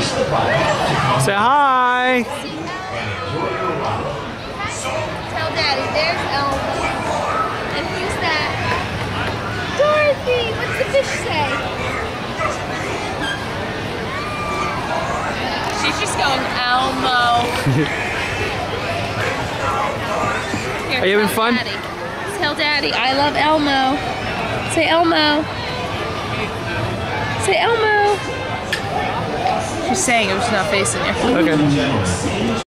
Say hi. Tell Daddy, there's Elmo. And who's that? Dorothy! What's the fish say? She's just going, Elmo. Here, Are you having fun? Daddy. Tell Daddy, I love Elmo. Say Elmo. Say Elmo. She's saying it, was not facing you. Okay.